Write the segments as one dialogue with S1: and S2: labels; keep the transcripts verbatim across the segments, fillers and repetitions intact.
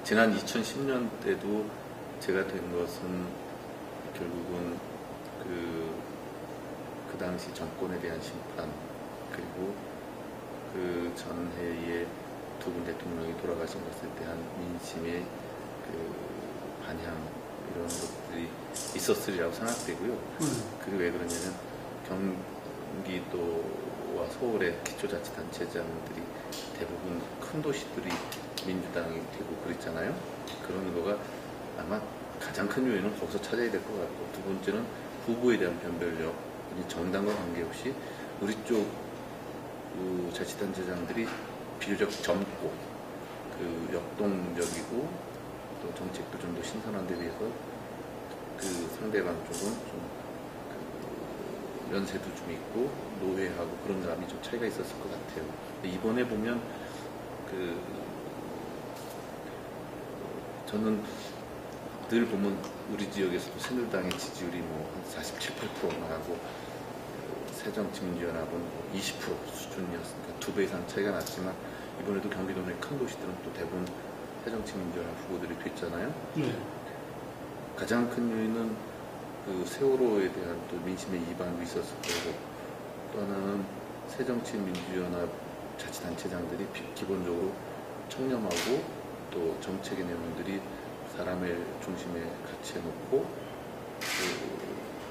S1: 지난 이천십 년 때도 제가 된 것은 결국은 그, 그 당시 정권에 대한 심판, 그리고 그 전해에 두 분 대통령이 돌아가신 것에 대한 민심의 그 반향, 이런 것들이 있었으리라고 생각되고요. 음. 그리고 왜 그러냐면 경기도와 서울의 기초자치단체장들이 대부분 큰 도시들이 민주당이 되고 그랬잖아요. 그런 거가 아마 가장 큰 요인은 거기서 찾아야 될 것 같고, 두 번째는 후보에 대한 변별력, 정당과 관계없이 우리 쪽 그 자치단체장들이 비교적 젊고 그 역동적이고 또 정책도 좀 더 신선한 데 비해서 그 상대방 쪽은 좀그 연세도 좀 있고 노회하고 그런 감이 좀 차이가 있었을 것 같아요. 이번에 보면 그 저는 늘 보면 우리 지역에서도 새누리당의 지지율이 뭐 한 사십칠, 팔 퍼센트 나가고 새정치민주연합은 이십 퍼센트 수준이었으니까 두 배 이상 차이가 났지만, 이번에도 경기도 내 큰 도시들은 또 대부분 새정치민주연합 후보들이 됐잖아요. 네. 가장 큰 요인은 그 세월호에 대한 또 민심의 이반도 있었을 거고, 또 하나는 새정치민주연합 자치단체장들이 기본적으로 청렴하고 또 정책의 내용들이 사람의 중심에 같이 해놓고 그,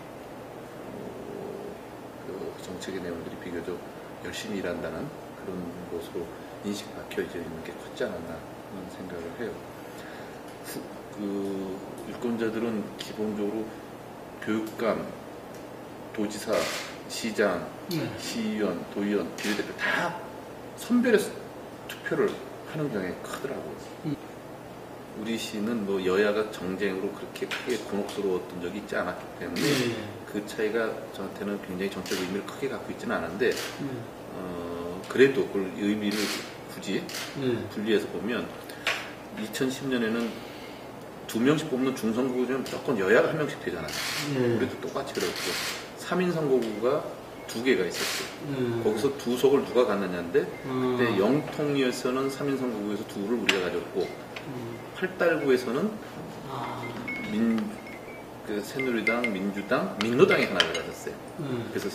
S1: 어, 그 정책의 내용들이 비교적 열심히 일한다는 그런 것으로 인식 박혀져 있는 게 컸지 않았나 하는 생각을 해요. 후, 그 유권자들은 기본적으로 교육감, 도지사, 시장, 네. 시의원, 도의원, 비례대표 다 선별해서 투표를 하는 경향이 크더라고요. 음. 우리 시는 뭐 여야가 정쟁으로 그렇게 크게 곤혹스러웠던 적이 있지 않았기 때문에 네. 그 차이가 저한테는 굉장히 정책 의미를 크게 갖고 있지는 않은데 네. 어, 그래도 그 의미를 굳이 네. 분리해서 보면 이천십 년에는 두 명씩 뽑는 중선거구는 무조건 여야가 한 명씩 되잖아요. 네. 우리도 똑같이 그랬고 삼 인 선거구가 두 개가 있었어요. 네. 거기서 두 석을 누가 갔느냐인데 음. 그때 영통위에서는 삼 인 선거구에서 두를 우리가 가졌고 음. 팔달구에서는 아. 민, 그 새누리당, 민주당, 민노당이 하나를 가졌어요. 음. 그래서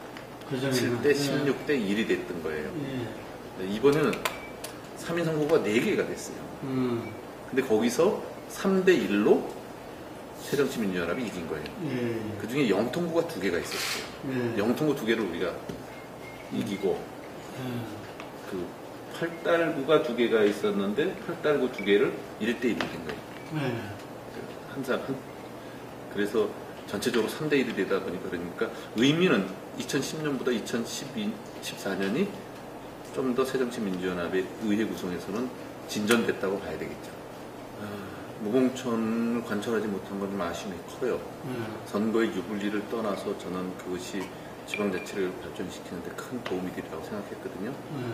S1: 칠 대 십육 대 일이 됐던 거예요. 예. 이번에는 삼 인 선거구가 네 개가 됐어요. 음. 근데 거기서 삼 대 일로 새정치민주연합이 이긴 거예요. 예. 그 중에 영통구가 두 개가 있었어요. 예. 영통구 두 개를 우리가 이기고, 예. 그 팔달구가 두 개가 있었는데, 팔달구 두 개를 일 대 일로 이긴 거예요. 예. 항상, 한, 그래서 전체적으로 삼 대 일이 되다 보니까, 그러니까 의미는 이천십 년보다 이천십사 년이 좀 더 새정치민주연합의 의회 구성에서는 진전됐다고 봐야 되겠죠. 아, 무공천을 관철하지 못한 건 좀 아쉬움이 커요. 음. 선거의 유불리를 떠나서 저는 그것이 지방자치를 발전시키는 데 큰 도움이 되리라고 생각했거든요. 음.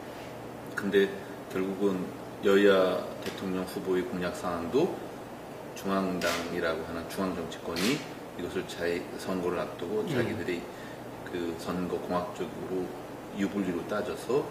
S1: 근데 결국은 여야 대통령 후보의 공약 사항도 중앙당이라고 하는 중앙정치권이 이것을 자기 선거를 앞두고 음. 자기들이 그 선거 공학적으로 유불리로 따져서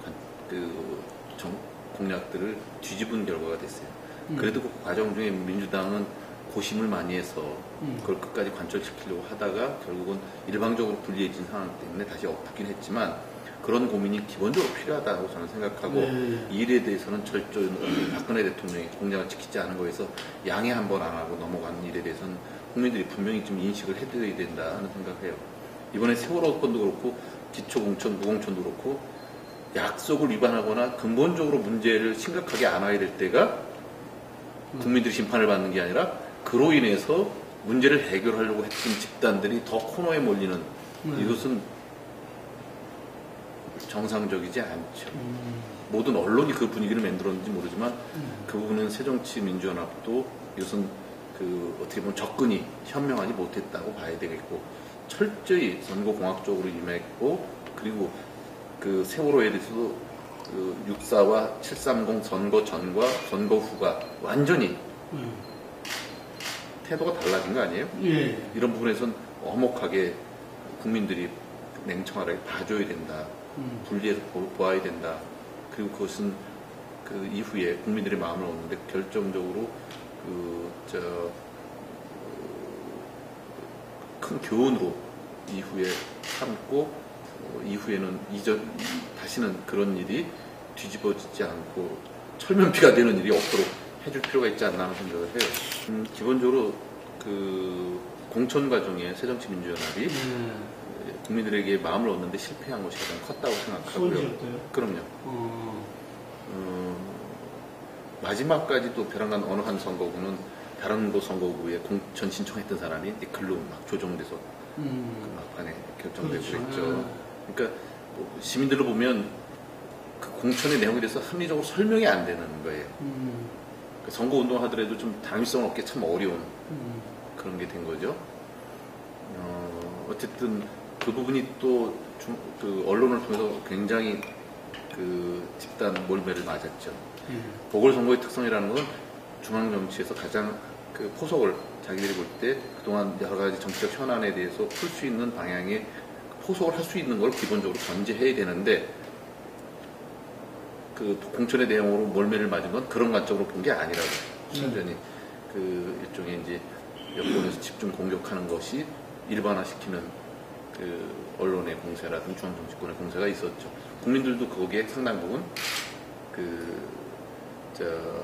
S1: 그 정, 공약들을 뒤집은 결과가 됐어요. 음. 그래도 그 과정 중에 민주당은 고심을 많이 해서 음. 그걸 끝까지 관철시키려고 하다가 결국은 일방적으로 불리해진 상황 때문에 다시 엎었긴 했지만, 그런 고민이 기본적으로 필요하다고 저는 생각하고 네. 이 일에 대해서는 철저히 박근혜 대통령이 공약을 지키지 않은 거에서 양해 한 번 안 하고 넘어가는 일에 대해서는 국민들이 분명히 좀 인식을 해드려야 된다 하는 생각을 해요. 이번에 세월호 건도 그렇고 기초공천, 무공천도 그렇고 약속을 위반하거나 근본적으로 문제를 심각하게 안아야 될 때가 국민들이 심판을 받는 게 아니라 그로 인해서 문제를 해결하려고 했던 집단들이 더 코너에 몰리는 음. 이것은 정상적이지 않죠. 음. 모든 언론이 그 분위기를 만들었는지 모르지만 음. 그 부분은 새정치민주연합도 이것은 그 어떻게 보면 접근이 현명하지 못했다고 봐야 되겠고, 철저히 선거공학적으로 임했고, 그리고 그 세월호에 대해서도 그 육사와 칠삼공 선거 전과 선거 후가 완전히 음. 태도가 달라진 거 아니에요? 예. 이런 부분에선 엄혹하게 국민들이 냉청하게 봐줘야 된다. 음. 분리해서 보, 보아야 된다. 그리고 그것은 그 이후에 국민들의 마음을 얻는데 결정적으로 그 저 큰 교훈으로 이후에 삼고 어, 이후에는 이전 다시는 그런 일이 뒤집어지지 않고 철면피가 되는 일이 없도록 해줄 필요가 있지 않나 하는 생각을 해요. 음, 기본적으로 그 공천 과정에 새정치민주연합이 음. 국민들에게 마음을 얻는데 실패한 것이 가장 컸다고 생각하고요.
S2: 수원지였어요?
S1: 그럼요.
S2: 어.
S1: 어, 마지막까지도 벼랑간 어느 한 선거구는 다른 곳 선거구에 공천 신청했던 사람이 이제 글로 막 조정돼서 음. 그 막판에 결정되고 그렇죠. 그랬죠. 그러니까 뭐 시민들로 보면 그 공천의 내용에 대해서 합리적으로 설명이 안 되는 거예요. 음. 그러니까 선거 운동을 하더라도 좀 당위성을 얻기 참 어려운 음. 그런 게 된 거죠. 어, 어쨌든 그 부분이 또 그 언론을 통해서 굉장히 그 집단 몰매를 맞았죠. 음. 보궐선거의 특성이라는 건 중앙 정치에서 가장 그 포석을 자기들이 볼 때 그동안 여러 가지 정치적 현안에 대해서 풀 수 있는 방향의 포석을 할 수 있는 걸 기본적으로 전제해야 되는데 그 공천의 내용으로 몰매를 맞은 건 그런 관점으로 본 게 아니라고 순전히 음. 그 일종의 이제 여권에서 집중 공격하는 것이 일반화시키는 그 언론의 공세라든지 중앙정치권의 공세가 있었죠. 국민들도 거기에 상당 부분 그 저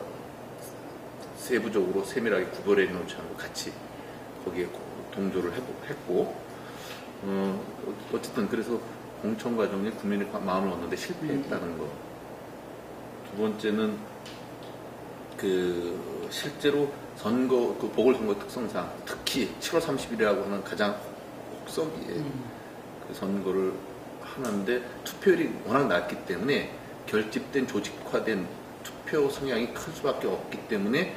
S1: 세부적으로 세밀하게 구별해 놓지 않고 같이 거기에 동조를 했고 어, 어쨌든 그래서 공천 과정에 국민의 마음을 얻는데 실패했다는 거. 두 번째는 그 실제로 선거 그 보궐선거 특성상 특히 칠월 삼십일이라고 하는 가장 혹서기에 음. 그 선거를 하는데 투표율이 워낙 낮기 때문에 결집된 조직화된 투표 성향이 클 수밖에 없기 때문에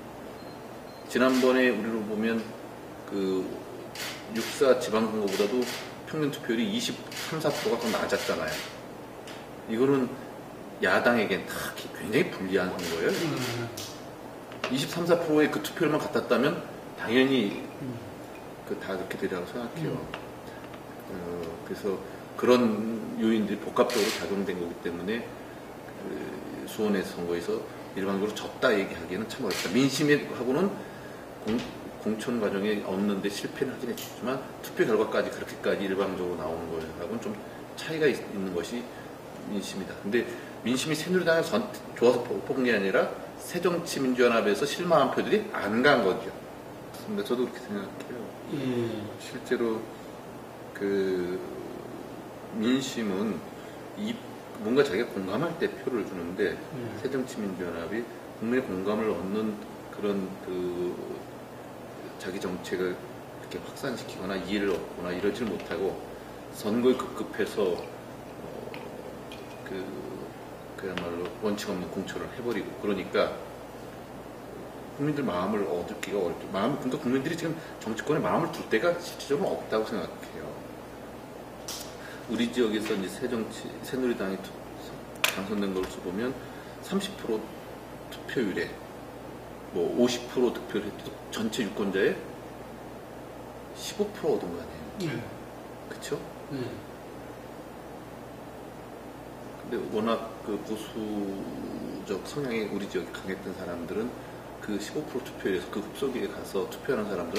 S1: 지난번에 우리로 보면 그 육사 지방선거보다도 평균 투표율이 이십삼, 사 퍼센트가 더 낮았잖아요. 이거는 야당에겐 다 굉장히 불리한 선거예요. 음. 이십삼, 사 퍼센트의 그 투표율만 같았다면 당연히 음. 그 다 그렇게 되리라고 생각해요. 음. 어, 그래서 그런 요인들이 복합적으로 작용된 거기 때문에 그 수원의 선거에서 일방적으로 졌다 얘기하기에는 참 어렵다. 민심하고는 공, 공천 과정에 얻는데 실패는 하긴 했지만 투표 결과까지 그렇게까지 일방적으로 나오는 거하고는 좀 차이가 있, 있는 것이 민심이다. 근데 민심이 새누리당에 전, 좋아서 뽑은 게 아니라 새정치민주연합에서 실망한 표들이 안 간 거죠. 근데 저도 그렇게 생각해요. 음. 실제로 그 민심은 이 뭔가 자기가 공감할 때 표를 주는데 음. 새정치민주연합이 국민의 공감을 얻는 그런 그 자기 정책을 이렇게 확산시키거나 이해를 얻거나 이러질 못하고 선거에 급급해서 어, 그 그야말로 원칙 없는 공천을 해버리고 그러니까 국민들 마음을 얻기가 어렵죠. 마음, 그러니까 국민들이 지금 정치권에 마음을 둘 데가 실질적으로 없다고 생각해요. 우리 지역에서 이제 새정치, 새누리당이 투, 당선된 걸로 보면 삼십 퍼센트 투표율에 뭐 오십 퍼센트 득표를 해도 전체 유권자의 십오 퍼센트 얻은 거 아니에요? 네. 그쵸? 네. 근데 워낙 그 보수적 성향이 우리 지역에 강했던 사람들은 그 십오 퍼센트 투표율에서 그 흡속에 가서 투표하는 사람들은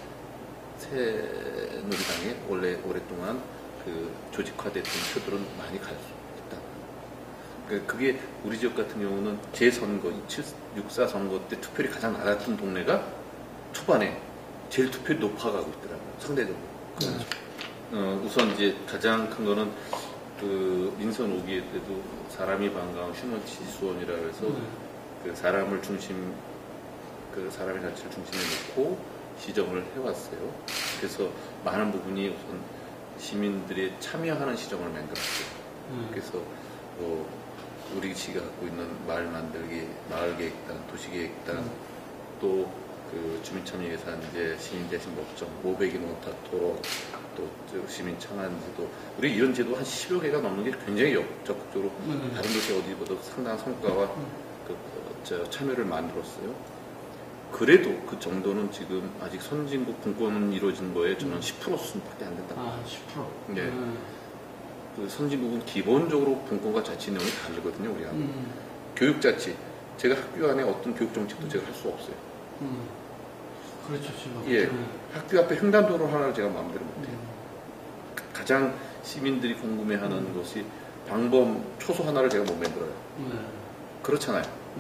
S1: 새누리당에 원래 오랫동안 그 조직화됐던 표들은 많이 갈 수 있다. 그러니까 그게 우리 지역 같은 경우는 재선거, 육사 선거 때 투표율이 가장 낮았던 동네가 초반에 제일 투표율이 높아가고 있더라고요. 상대적으로. 음. 어, 우선 이제 가장 큰 거는 그 민선 오기 때도 사람이 반가운 휴먼 지수원이라고 해서 음. 그 사람을 중심, 그 사람의 가치를 중심에 놓고 시정을 해왔어요. 그래서 많은 부분이 우선 시민들이 참여하는 시정을 만들었어요. 음. 그래서 뭐 우리 시가 갖고 있는 마을 만들기, 마을계획단, 도시계획단, 음. 또 그 주민참여예산제, 시민대신 법정, 오백인 원탁 토론, 또 시민 청안제도, 우리 이런 제도 한 십여 개가 넘는 게 굉장히 적극적으로 음. 다른 도시 어디보다 상당한 성과와 음. 그, 저, 참여를 만들었어요. 그래도 그 정도는 지금 아직 선진국 분권은 이루어진 거에 저는 음. 십 퍼센트 수준밖에 안 된다.
S2: 아, 십 퍼센트?
S1: 네. 음. 그 선진국은 기본적으로 분권과 자치 내용이 다르거든요, 우리하고. 음. 교육자치, 제가 학교 안에 어떤 교육 정책도 제가 할 수 없어요.
S2: 음. 그렇죠, 지금.
S1: 예,
S2: 음.
S1: 학교 앞에 횡단도로 하나를 제가 마음대로 못해요.
S2: 음.
S1: 가장 시민들이 궁금해하는 음. 것이 방범 초소 하나를 제가 못 만들어요.
S2: 네.
S1: 그렇잖아요.
S2: 네.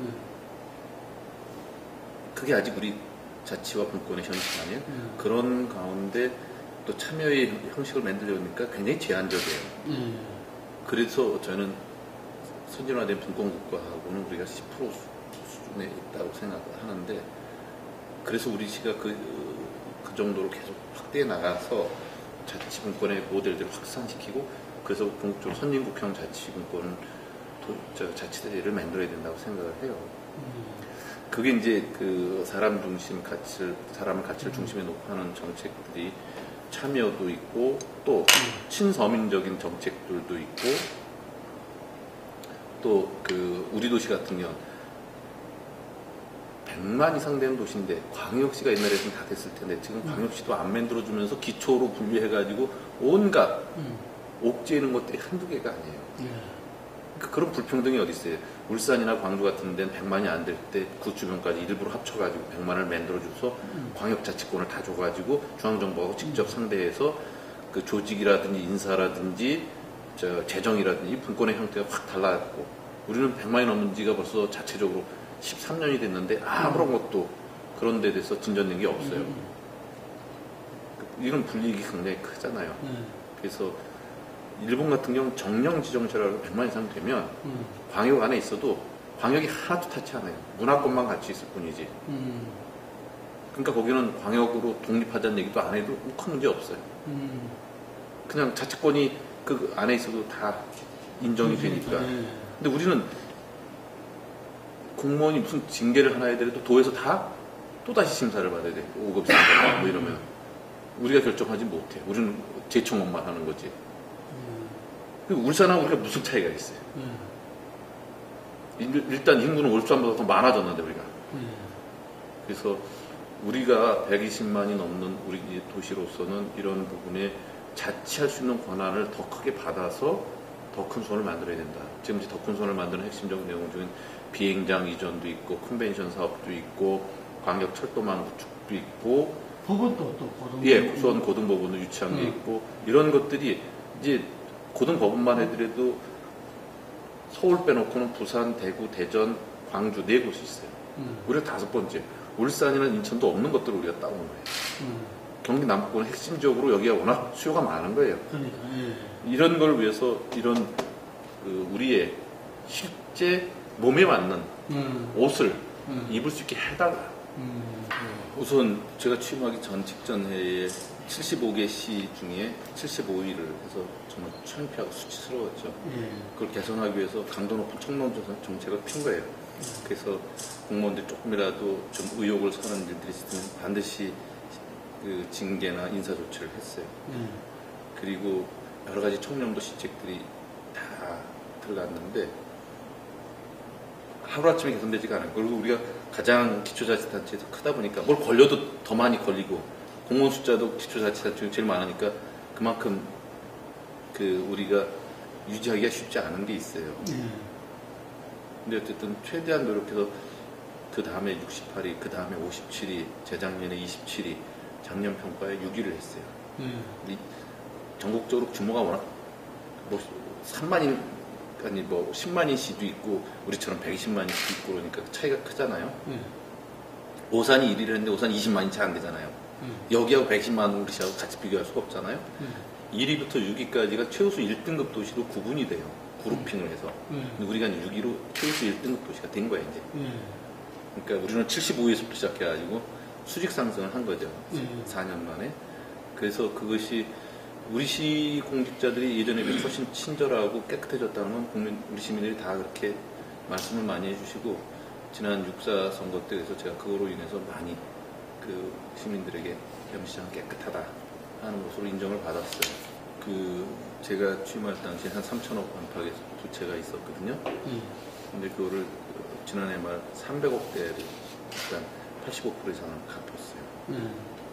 S1: 그게 아직 우리 자치와 분권의 현실 아니에요?
S2: 네.
S1: 그런 가운데 또 참여의 형식을 만들려니까 굉장히 제한적이에요.
S2: 네.
S1: 그래서 저는 선진화된 분권국가하고는 우리가 십 퍼센트 수준에 있다고 생각하는데, 그래서 우리 시가 그, 그 정도로 계속 확대해 나가서 자치분권의 모델들을 확산시키고, 그래서 궁극적으로 선진국형 자치분권 자치대를 만들어야 된다고 생각을 해요. 그게 이제 그 사람 중심 가치를, 사람의 가치를 중심에 놓고 하는 정책들이 참여도 있고, 또 친서민적인 정책들도 있고, 또 그 우리 도시 같은 경우 백만 이상 되는 도시인데, 광역시가 옛날에는 다 됐을 텐데 지금 광역시도 안 만들어주면서 기초로 분리해가지고 온갖
S2: 음.
S1: 옥죄 있는 것들이 한두 개가 아니에요.
S2: 네.
S1: 그, 그런 불평등이 어디 있어요. 울산이나 광주 같은 데는 백만이 안 될 때 그 주변까지 일부러 합쳐가지고 백만을 만들어줘서
S2: 음.
S1: 광역자치권을 다 줘가지고 중앙정부하고 직접 상대해서 그 조직이라든지 인사라든지 저 재정이라든지 분권의 형태가 확 달라졌고, 우리는 백만이 넘은 지가 벌써 자체적으로 십삼 년이 됐는데 아무런 것도 그런 데 대해서 진전된 게 없어요.
S2: 음.
S1: 이런 불이익이 굉장히 크잖아요.
S2: 네.
S1: 그래서 일본 같은 경우는 정령 지정체라고 백만 이상 되면
S2: 음.
S1: 광역 안에 있어도 광역이 하나도 타치 않아요. 문화권만 같이 있을 뿐이지.
S2: 음.
S1: 그러니까 거기는 광역으로 독립하자는 얘기도 안 해도 큰 문제 없어요.
S2: 음.
S1: 그냥 자치권이 그 안에 있어도 다 인정이 되니까.
S2: 네.
S1: 근데 우리는 공무원이 무슨 징계를 하나 해야 되더라도 도에서 다 또다시 심사를 받아야 돼. 오 급 심사 뭐 이러면 우리가 결정하지 못해. 우리는 재청원만 하는 거지.
S2: 음.
S1: 울산하고 우리가 무슨 차이가 있어요?
S2: 네.
S1: 일, 일단 인구는 울산보다 더 많아졌는데 우리가.
S2: 네.
S1: 그래서 우리가 백이십만이 넘는 우리 도시로서는 이런 부분에 자치할 수 있는 권한을 더 크게 받아서 더 큰 손을 만들어야 된다. 지금 더 큰 손을 만드는 핵심적 내용 중엔 비행장 이전도 있고, 컨벤션 사업도 있고, 광역 철도망 구축도 있고,
S2: 법원도 또 고등
S1: 예, 수원 고등법원도 유치한 게
S2: 음.
S1: 있고, 이런 것들이 이제 고등법원만 해더라도 서울 빼놓고는 부산, 대구, 대전, 광주 네 곳이 있어요.
S2: 음.
S1: 우리가 다섯 번째. 울산이나 인천도 없는 것들을 우리가 따온 거예요.
S2: 음.
S1: 경기 남부권은 핵심적으로 여기가 워낙 수요가 많은 거예요.
S2: 그러니까, 예.
S1: 이런 걸 위해서 이런 그 우리의 실제 몸에 맞는
S2: 음.
S1: 옷을
S2: 음.
S1: 입을 수 있게 해달라.
S2: 음.
S1: 우선 제가 취임하기 전 직전 해에 칠십오 개 시 중에 칠십오 위를 해서 정말 창피하고 수치스러웠죠.
S2: 예.
S1: 그걸 개선하기 위해서 강도 높은 청론 정책을 핀 거예요. 그래서 공무원들이 조금이라도 좀 의욕을 사는 일들이 있으면 반드시 그 징계나 인사 조치를 했어요.
S2: 예.
S1: 그리고 여러 가지 청렴도 시책들이 다 들어갔는데 하루아침에 개선되지가 않아요. 그리고 우리가 가장 기초자치단체에서 크다 보니까 뭘 걸려도 더 많이 걸리고, 공무원 숫자도 기초자치단체 중에 제일 많으니까 그만큼 그 우리가 유지하기가 쉽지 않은 게 있어요.
S2: 예.
S1: 근데 어쨌든 최대한 노력해서 그 다음에 육십팔 위, 그 다음에 오십칠 위, 재작년에 이십칠 위, 작년 평가에 육 위를 했어요.
S2: 예.
S1: 전국적으로 규모가 워낙 뭐 삼만인 아니 뭐 십만인 시도 있고 우리처럼 백이십만인 시도 있고 그러니까 차이가 크잖아요.
S2: 예.
S1: 오산이 일 위를 했는데 오산이 이십만이 채 안 되잖아요.
S2: 예.
S1: 여기하고 백십만 우리시하고 같이 비교할 수가 없잖아요.
S2: 예.
S1: 일 위부터 육 위까지가 최우수 일 등급 도시로 구분이 돼요. 그룹핑을 해서.
S2: 예.
S1: 근데 우리가 이제 육 위로 최우수 일 등급 도시가 된 거예요, 이제.
S2: 예.
S1: 그러니까 우리는 칠십오 위에서부터 시작해가지고 수직 상승을 한 거죠.
S2: 예.
S1: 사 년 만에. 그래서 그것이 우리 시 공직자들이 예전에 비해 훨씬 친절하고 깨끗해졌다는 건 국민, 우리 시민들이 다 그렇게 말씀을 많이 해주시고, 지난 육사 선거 때에서 제가 그거로 인해서 많이 그 시민들에게 영시장 깨끗하다 하는 것으로 인정을 받았어요. 그 제가 취임할 당시에 한 삼천억 안팎의 부채가 있었거든요.
S2: 예.
S1: 근데 그거를 지난해 말 삼백억 대를 일단 팔십오 퍼센트 이상을 갚았어요.
S2: 예.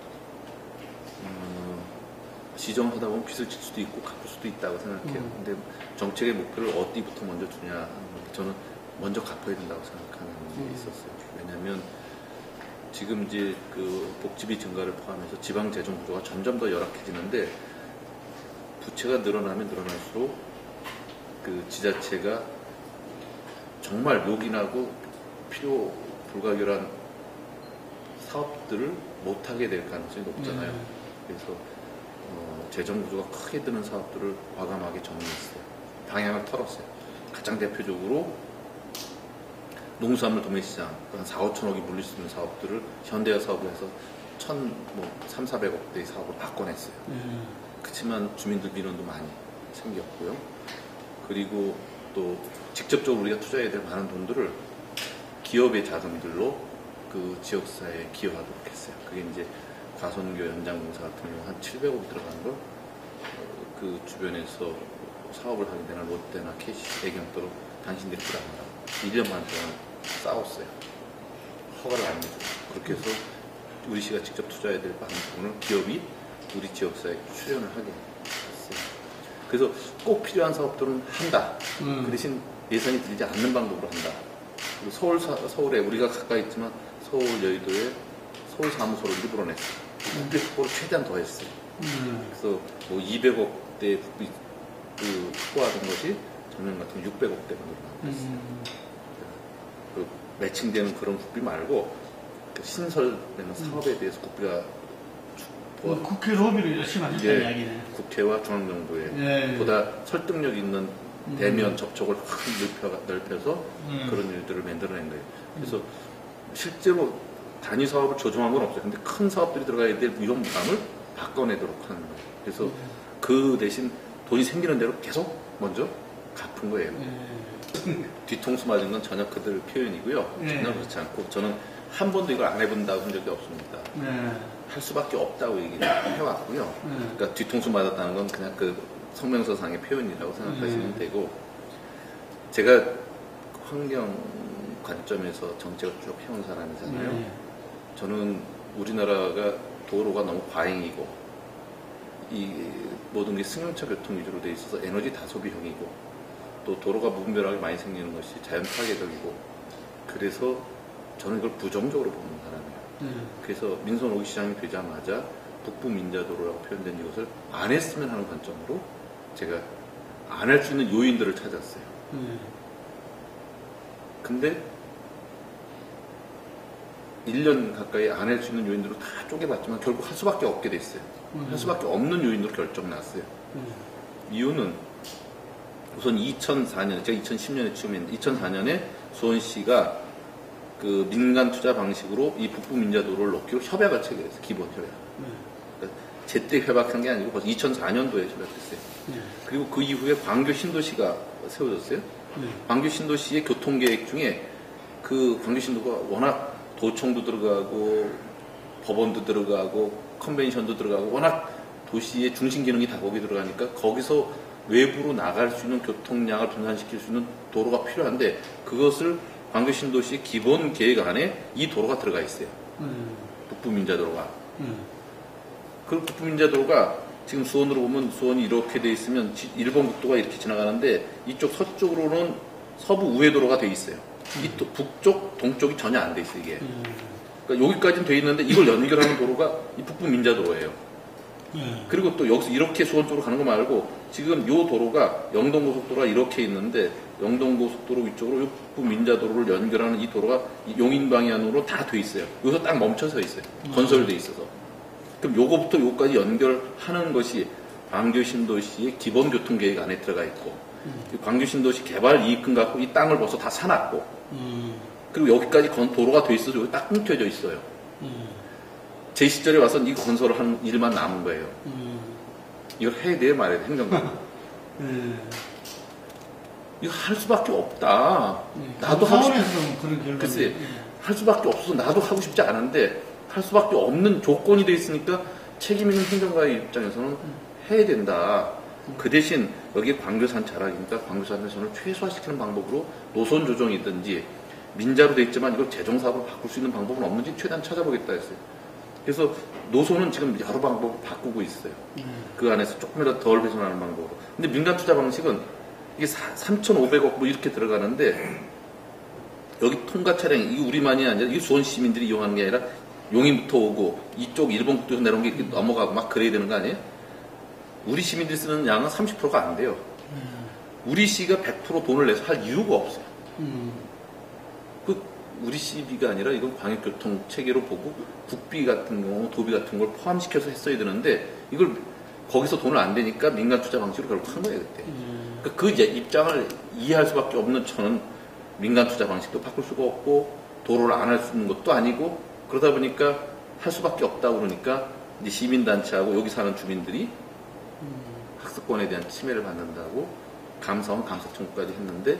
S1: 어, 지정하다 보면 빚을 질 수도 있고 갚을 수도 있다고 생각해요.
S2: 음.
S1: 근데 정책의 목표를 어디부터 먼저 두냐 하는 건데, 저는 먼저 갚아야 된다고 생각하는 게
S2: 음.
S1: 있었어요. 왜냐하면 지금 이제 그 복지비 증가를 포함해서 지방 재정 구조가 점점 더 열악해지는데 부채가 늘어나면 늘어날수록 그 지자체가 정말 요긴하고 필요 불가결한 사업들을 못하게 될 가능성이 높잖아요.
S2: 음.
S1: 그래서 어, 재정 구조가 크게 드는 사업들을 과감하게 정리했어요. 방향을 털었어요. 가장 대표적으로 농수산물 도매시장 한 사, 오천억이 물릴 수 있는 사업들을 현대화 사업을 해서 천, 뭐, 삼사백억 대의 사업을 바꿔냈어요.
S2: 음.
S1: 그렇지만 주민들 민원도 많이 생겼고요. 그리고 또 직접적으로 우리가 투자해야 될 많은 돈들을 기업의 자금들로 그 지역사회에 기여하도록 했어요. 그게 이제 과선교 연장공사 같은 경우 한 칠백억이 들어가는 걸 그 주변에서 사업을 하게 되는 롯데나 케이씨, 애경도로 당신들이 불안하라. 일 년 반 동안 싸웠어요. 허가를 안 해줘요. 그렇게 해서 우리 시가 직접 투자해야 될 많은 부분을 기업이 우리 지역사회에 출연을 하게 했어요. 그래서 꼭 필요한 사업들은 한다.
S2: 음.
S1: 그 대신 예산이 들지 않는 방법으로 한다. 그리고 서울, 사, 서울에 우리가 가까이 있지만 서울 여의도에 서울 사무소를 일부러 냈어요. 국비 확보를 최대한 더 했어요.
S2: 음.
S1: 그래서 뭐 이백억대 국비 그 확보하던 것이 작년 같은 경우 육백억대가 늘어나고 있어요.
S2: 음.
S1: 그 매칭되는 그런 국비 말고 그 신설되는 사업에 대해서 국비가
S2: 뭐 국회 로비를 열심히 하셨다는
S1: 예,
S2: 이야기네.
S1: 국회와 중앙정부에
S2: 예.
S1: 보다 설득력 있는
S2: 음.
S1: 대면 접촉을 확 넓혀, 넓혀서
S2: 음.
S1: 그런 일들을 만들어낸 거예요. 그래서 실제로 단위 사업을 조정한 건 없어요. 근데 큰 사업들이 들어가야 될 이런 부담을 바꿔내도록 하는 거예요. 그래서
S2: 음.
S1: 그 대신 돈이 생기는 대로 계속 먼저 갚은 거예요.
S2: 예.
S1: 뒤통수 맞은 건 전혀 그들 표현이고요.
S2: 네.
S1: 전혀 그렇지 않고 저는 한 번도 이걸 안 해본다고 한 적이 없습니다.
S2: 네.
S1: 할 수밖에 없다고 얘기를 해왔고요.
S2: 네.
S1: 그러니까 뒤통수 맞았다는 건 그냥 그 성명서상의 표현이라고 생각하시면
S2: 네.
S1: 되고 제가 환경 관점에서 정책을 쭉 해온 사람이잖아요.
S2: 네.
S1: 저는 우리나라가 도로가 너무 과잉이고 이 모든 게 승용차 교통 위주로 돼 있어서 에너지 다소비형이고 또 도로가 무분별하게 많이 생기는 것이 자연 파괴적이고 그래서 저는 이걸 부정적으로 보는 사람이에요.
S2: 네.
S1: 그래서 민선 오기 시장이 되자마자 북부 민자도로라고 표현된 이것을 안 했으면 하는 관점으로 제가 안 할 수 있는 요인들을 찾았어요.
S2: 네.
S1: 근데 일 년 가까이 안 할 수 있는 요인들을 다 쪼개봤지만 결국 할 수밖에 없게 됐어요.
S2: 음.
S1: 할 수밖에 없는 요인으로 결정났어요.
S2: 네.
S1: 이유는 우선 이천사 년, 제가 이천십 년에 취임했는데 이천사 년에 수원시가 그 민간 투자 방식으로 이 북부 민자도로를 놓기로 협약을 체결했어요. 기본 협약.
S2: 네.
S1: 그러니까 제때 협약한 게 아니고 벌써 이천사 년도에 협약했어요.
S2: 네.
S1: 그리고 그 이후에 광교 신도시가 세워졌어요.
S2: 네.
S1: 광교 신도시의 교통계획 중에 그 광교 신도가 워낙 도청도 들어가고 법원도 들어가고 컨벤션도 들어가고 워낙 도시의 중심 기능이 다 거기 들어가니까 거기서 외부로 나갈 수 있는 교통량을 분산시킬 수 있는 도로가 필요한데 그것을 광교 신도시 기본 계획 안에 이 도로가 들어가 있어요.
S2: 음.
S1: 북부 민자도로가.
S2: 음.
S1: 그 북부 민자도로가 지금 수원으로 보면 수원이 이렇게 돼 있으면 일본 국도가 이렇게 지나가는데 이쪽 서쪽으로는 서부 우회도로가 돼 있어요. 이 또 북쪽, 동쪽이 전혀 안 돼 있어요, 이게.
S2: 음.
S1: 그러니까 여기까지는 돼 있는데 이걸 연결하는 도로가 이 북부 민자도로예요.
S2: 네.
S1: 그리고 또 여기서 이렇게 수원 쪽으로 가는 거 말고 지금 요 도로가 영동고속도로가 이렇게 있는데 영동고속도로 위쪽으로 요 북부 민자도로를 연결하는 이 도로가 이 용인 방향으로 다 돼 있어요. 여기서 딱 멈춰서 있어요. 건설돼 있어서. 그럼 요거부터 요까지 연결하는 것이 광교 신도시의 기본 교통 계획 안에 들어가 있고 이 광교 신도시 개발 이익금 갖고 이 땅을 벌써 다 사놨고
S2: 음.
S1: 그리고 여기까지 건 도로가 돼 있어서 여기 딱 끊겨져 있어요.
S2: 음.
S1: 제 시절에 와서는 이 건설을 하는 일만 남은 거예요.
S2: 음.
S1: 이걸 해야 돼요, 말해야 돼, 행정부.
S2: 네.
S1: 이거 할 수밖에 없다.
S2: 네.
S1: 나도 하고 싶
S2: 서울에서는 그런 결론.
S1: 글쎄, 할 수밖에 없어서 나도 하고 싶지 않은데 할 수밖에 없는 조건이 돼 있으니까 책임 있는 행정가의 입장에서는 해야 된다. 그 대신 여기에 광교산 자락이니까 광교산 전을 최소화시키는 방법으로 노선 조정이든지 민자로 돼 있지만 이걸 재정사업으로 바꿀 수 있는 방법은 없는지 최대한 찾아보겠다 했어요. 그래서 노선은 지금 여러 방법을 바꾸고 있어요.
S2: 음.
S1: 그 안에서 조금이라도 덜 훼손하는 방법으로. 근데 민간 투자 방식은 이게 삼천오백억 뭐 이렇게 들어가는데 여기 통과 차량, 이게 우리만이 아니라 이게 수원 시민들이 이용하는 게 아니라 용인부터 오고 이쪽 일본 국도에서 내려온 게 이렇게 넘어가고 막 그래야 되는 거 아니에요? 우리 시민들이 쓰는 양은 삼십 퍼센트가 안 돼요.
S2: 음.
S1: 우리 시가 백 퍼센트 돈을 내서 할 이유가 없어요.
S2: 음.
S1: 그 우리 시비가 아니라 이건 광역교통 체계로 보고 국비 같은 경우, 도비 같은 걸 포함시켜서 했어야 되는데 이걸 거기서 돈을 안 되니까 민간 투자 방식으로 결국 한 거예요, 그때.
S2: 음.
S1: 그러니까 그 입장을 이해할 수밖에 없는 저는 민간 투자 방식도 바꿀 수가 없고 도로를 안 할 수 있는 것도 아니고 그러다 보니까 할 수밖에 없다 그러니까 이제 시민단체하고 여기 사는 주민들이
S2: 음.
S1: 학습권에 대한 침해를 받는다고 감사원 감사 청구까지 했는데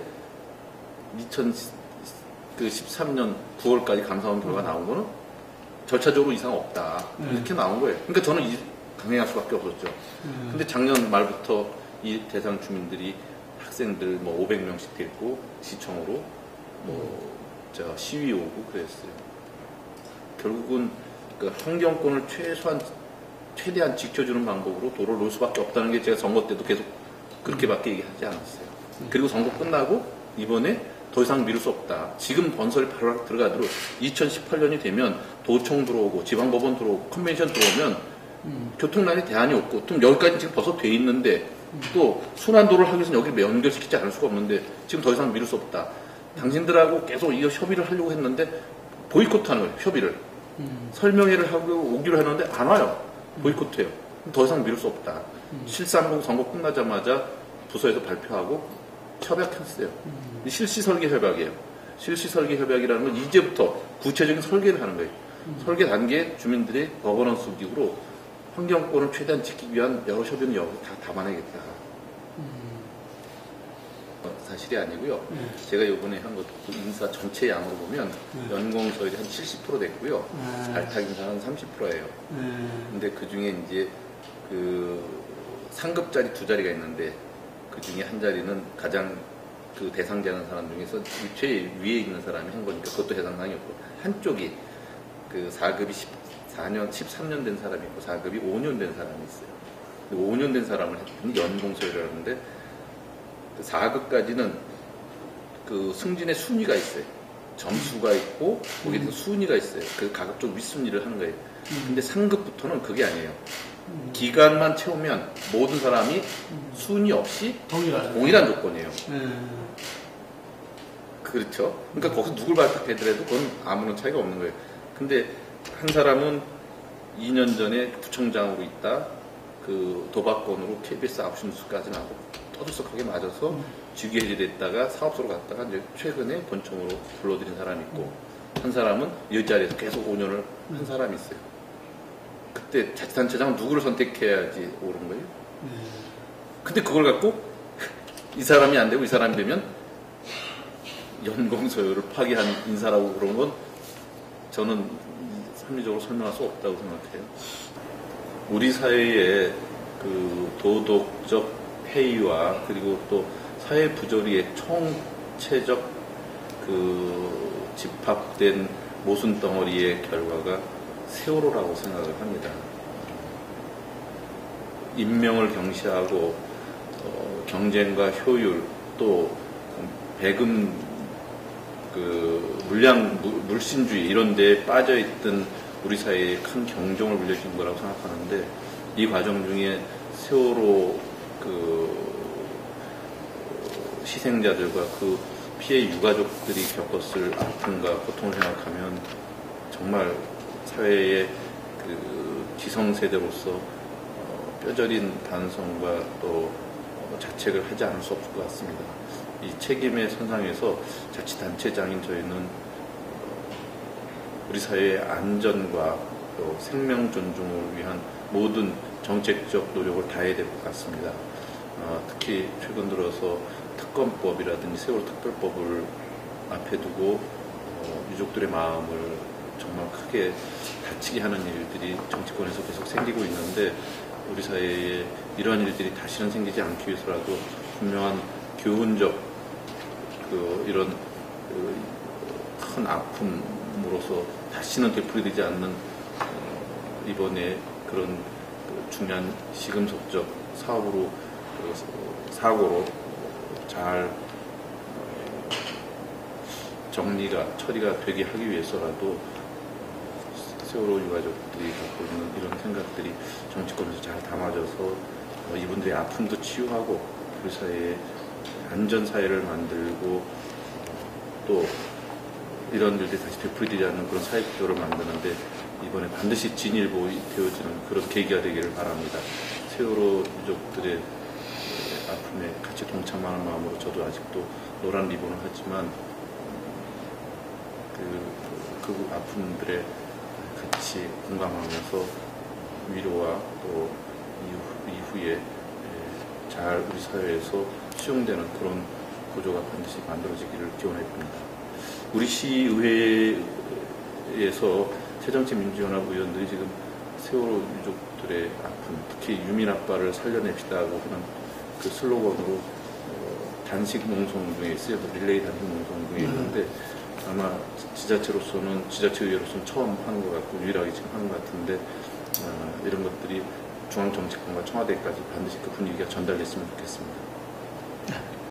S1: 이천십삼 년 구월까지 감사원 결과 나온 거는 절차적으로 이상 없다 이렇게 나온 거예요. 그러니까 저는 이, 강행할 수밖에 없었죠.
S2: 음.
S1: 근데 작년 말부터 이 대상 주민들이 학생들 뭐 오백 명씩 데리고 시청으로 뭐 저 시위 오고 그랬어요. 결국은 그 환경권을 최소한 최대한 지켜주는 방법으로 도로를 놓을 수밖에 없다는 게 제가 선거 때도 계속 그렇게밖에 얘기하지 않았어요. 그리고 선거 끝나고 이번에 더 이상 미룰 수 없다. 지금 건설이 바로 들어가도록 이천십팔 년이 되면 도청 들어오고 지방법원 들어오고 컨벤션 들어오면
S2: 음.
S1: 교통난이 대안이 없고 좀 여기까지 지금 벌써 돼 있는데 또 순환도로를 하기 위해서는 여기를 연결시키지 않을 수가 없는데 지금 더 이상 미룰 수 없다. 당신들하고 계속 이거 협의를 하려고 했는데 보이콧하는 거예요. 협의를.
S2: 음.
S1: 설명회를 하고 오기로 했는데 안 와요. 보이콧해요. 더 이상 미룰 수 없다.
S2: 음.
S1: 실삼공 선거 끝나자마자 부서에서 발표하고 협약했어요.
S2: 음.
S1: 실시 설계 협약이에요. 실시 설계 협약이라는 건 이제부터 구체적인 설계를 하는 거예요.
S2: 음.
S1: 설계 단계에 주민들의 거버넌스 기구로 환경권을 최대한 지키기 위한 여러 협의는 여기 다 담아내겠다.
S2: 음.
S1: 사실이 아니고요.
S2: 네.
S1: 제가 이번에 한 것도 인사 전체 양으로 보면
S2: 네.
S1: 연공서열이 한 칠십 퍼센트 됐고요.
S2: 네.
S1: 발탁 인사는 삼십 퍼센트예요.
S2: 네.
S1: 근데 그 중에 이제 그 상급자리 두 자리가 있는데 그 중에 한 자리는 가장 그 대상자는 사람 중에서 제일 위에 있는 사람이 한 거니까 그것도 해당상이 없고 한쪽이 그 사 급이 십사 년, 십삼 년 된 사람이 있고 사 급이 오 년 된 사람이 있어요. 오 년 된 사람을 했더니 연공서열이라고 하는데 그 사 급까지는 그 승진의 순위가 있어요. 점수가 있고 거기에 음. 순위가 있어요. 그 가급적 윗순위를 하는 거예요. 음. 근데 삼 급부터는 그게 아니에요. 음. 기간만 채우면 모든 사람이 음. 순위 없이
S2: 동일한,
S1: 동일한 조건이에요.
S2: 음.
S1: 그렇죠. 그러니까 거기서 누굴 발탁하더라도 그건 아무런 차이가 없는 거예요. 근데 한 사람은 이 년 전에 구청장으로 있다 그 도박건으로 케이비에스 아홉 시 뉴스까지 나고 떠들썩하게 맞아서 음. 직위 해제됐다가 사업소로 갔다가 이제 최근에 본청으로 불러들인 사람이 있고 한 사람은 이 자리에서 계속 오 년을 음. 한 사람이 있어요. 그때 자치단체장은 누구를 선택해야지 오른 거예요? 음. 근데 그걸 갖고 이 사람이 안 되고 이 사람이 되면 연공서열을 파기한 인사라고 그런 건 저는 합리적으로 설명할 수 없다고 생각해요. 우리 사회의 그 도덕적 폐의와 그리고 또 사회 부조리의 총체적 그 집합된 모순 덩어리의 결과가 세월호라고 생각을 합니다. 인명을 경시하고 어, 경쟁과 효율 또 배금 그 물량 물신주의 이런 데에 빠져있던 우리 사회에 큰 경종을 울려준 거라고 생각하는데 이 과정 중에 세월호 그 희생자들과 그 피해 유가족들이 겪었을 아픔과 고통을 생각하면 정말 사회의 그 기성세대로서 어, 뼈저린 반성과 또 어, 자책을 하지 않을 수 없을 것 같습니다. 이 책임의 선상에서 자치단체장인 저희는 어, 우리 사회의 안전과 또 생명 존중을 위한 모든 정책적 노력을 다해야 될 것 같습니다. 어, 특히 최근 들어서 특검법이라든지 세월호 특별법을 앞에 두고 어, 유족들의 마음을 정말 크게 다치게 하는 일들이 정치권에서 계속 생기고 있는데 우리 사회에 이러한 일들이 다시는 생기지 않기 위해서라도 분명한 교훈적 그 이런 그 큰 아픔으로서 다시는 되풀이되지 않는 어, 이번에 그런 그 중요한 시금석적 사업으로 그 사고로 잘 정리가 처리가 되게 하기 위해서라도 세월호 유가족들이 갖고 있는 이런 생각들이 정치권에서 잘 담아져서 어, 이분들의 아픔도 치유하고 우리 사회에 안전 사회를 만들고 또 이런 일들이 다시 되풀이되지 않는 그런 사회 구조를 만드는데 이번에 반드시 진일보 되어지는 그런 계기가 되기를 바랍니다. 세월호 유족들의 아픔에 같이 동참하는 마음으로 저도 아직도 노란 리본을 하지만 그, 그 아픔들에 같이 공감하면서 위로와 또 이후, 이후에 잘 우리 사회에서 수용되는 그런 구조가 반드시 만들어지기를 기원해 봅니다. 우리 시의회에서 새정치민주연합 의원들이 지금 세월호 유족들의 아픔, 특히 유민 아빠를 살려냅시다고 하는 그 슬로건으로 어, 단식 농성 중에 있어요. 릴레이 단식 농성 중에 있는데 아마 지자체로서는 지자체의회로서는 처음 하는 것 같고 유일하게 지금 하는 것 같은데 어, 이런 것들이 중앙정치권과 청와대까지 반드시 그 분위기가 전달됐으면 좋겠습니다.